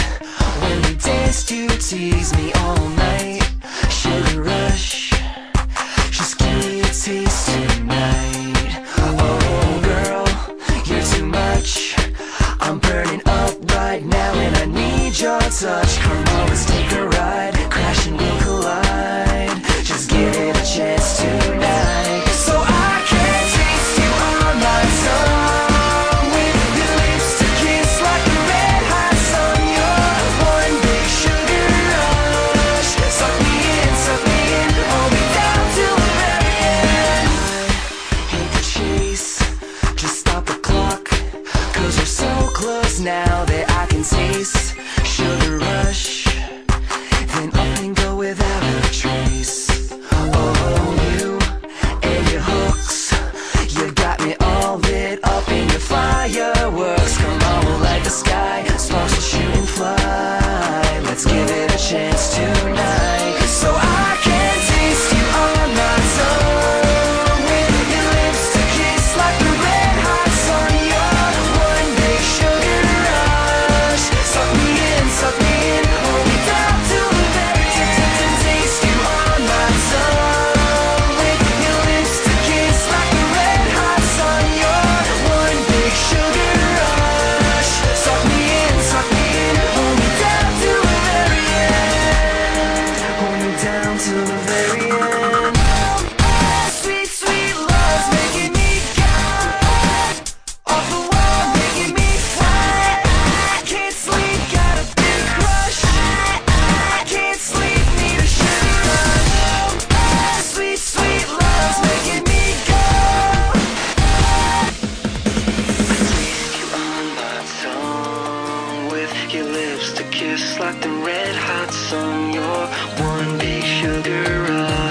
When we danced, you teased me all night. Sugar rush, just give me a taste tonight. Oh girl, you're too much. I'm burning up right now and I need your touch. Come on, let's take a ride. Crash and we'll collide. Just give it a chance tonight. So I can taste you on my tongue. With your lips to kiss like a red hot sun. You're one big sugar rush. Suck me in, hold me down till the very end. I hate the chase, just stop the clock. Cause we're so close now that I can taste sugar rush. Then up and go without a trace. Oh, you and your hooks, you got me all lit up in your fireworks. Come on, we'll light the sky, sparks will shoot and fly. Let's give it a chance tonight. So I can taste you on my tongue. With your lips to kiss like the red hot sun. You're one big sugar rush. Suck me in, hold me down till the very end. Taste you on my tongue. With your lips to kiss like the red hot sun. You're one big sugar rush. Suck me in, hold me down till the very end. Hold me down till the very end. Sweet, sweet love's making me go off the wall, making me fly. Can't sleep, got a big crush. Can't sleep, need a sugar rush. Sweet, sweet love's making me go. Taste you on my tongue. With your lips to kiss like the red hot sun. You're one big sugar rush.